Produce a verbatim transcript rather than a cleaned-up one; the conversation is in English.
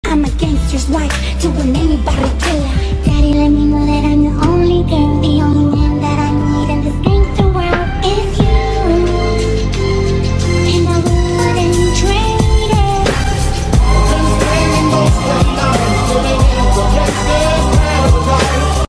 I'm a gangster's wife to an anybody killer. Daddy, let me know that I'm your